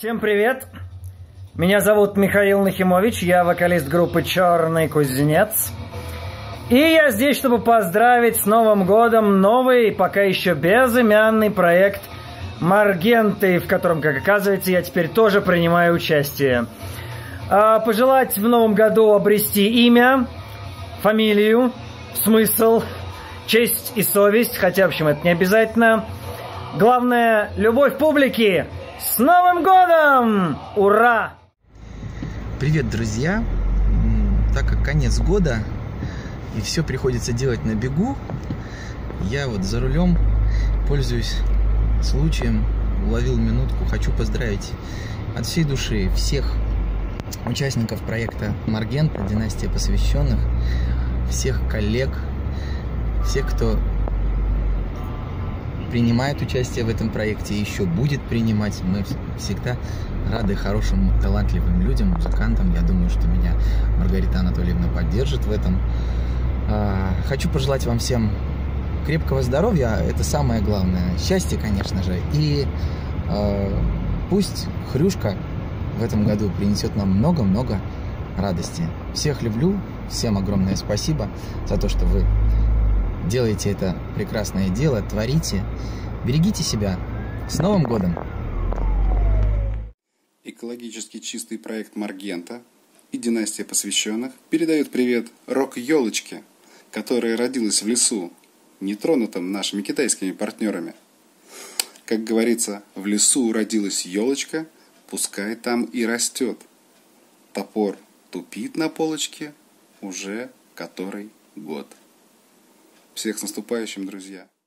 Всем привет! Меня зовут Михаил Нахимович, я вокалист группы «Черный кузнец». И я здесь, чтобы поздравить с Новым годом новый, пока еще безымянный проект «Маргенты», в котором, как оказывается, я теперь тоже принимаю участие. Пожелать в новом году обрести имя, фамилию, смысл, честь и совесть, хотя, в общем, это не обязательно. Главное, любовь публики! С Новым годом! Ура! Привет, друзья! Так как конец года и все приходится делать на бегу, я вот за рулем, пользуюсь случаем, уловил минутку, хочу поздравить от всей души всех участников проекта «Маргента», «Династия посвященных», всех коллег, всех, кто принимает участие в этом проекте и еще будет принимать. Мы всегда рады хорошим, талантливым людям, музыкантам. Я думаю, что меня Маргарита Анатольевна поддержит в этом. Хочу пожелать вам всем крепкого здоровья, это самое главное. Счастья, конечно же. И пусть Хрюшка в этом году принесет нам много-много радости. Всех люблю, всем огромное спасибо за то, что вы делаете это прекрасное дело, творите. Берегите себя. С Новым годом! Экологически чистый проект «Маргента» и «Династия посвященных» передают привет рок-елочке, которая родилась в лесу, нетронутом нашими китайскими партнерами. Как говорится, в лесу родилась елочка, пускай там и растет. Топор тупит на полочке уже который год. Всех с наступающим, друзья!